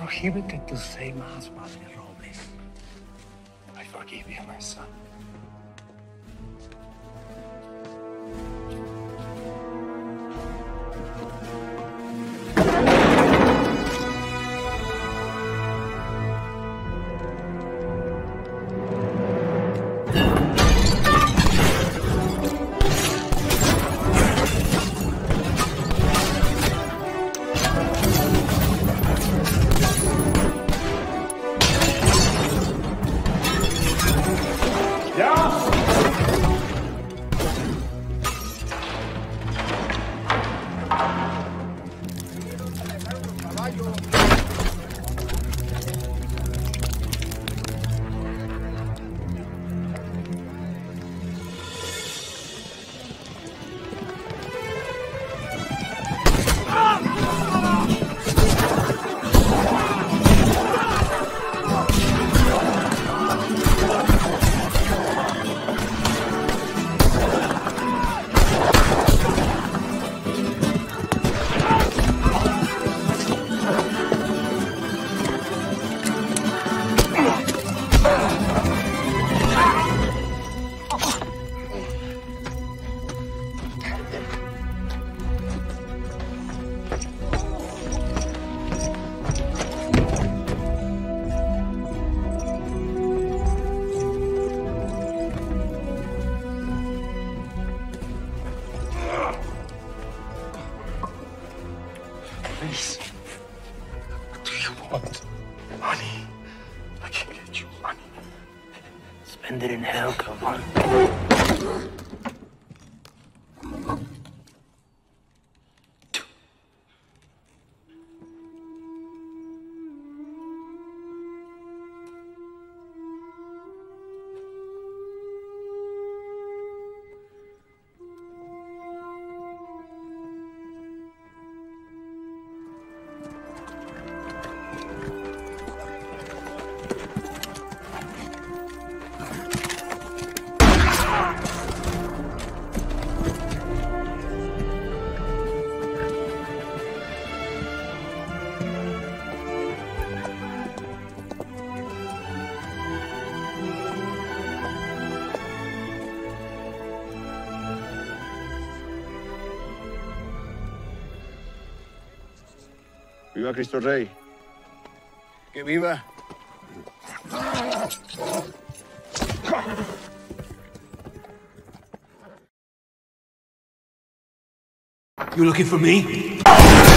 prohibited to say Mass, Padre Robles. I forgive you, my son. Please. What do you want? Money. I can get you money. Spend it in hell, come on. ¡Viva Cristo Rey! ¡Que viva! You looking for me?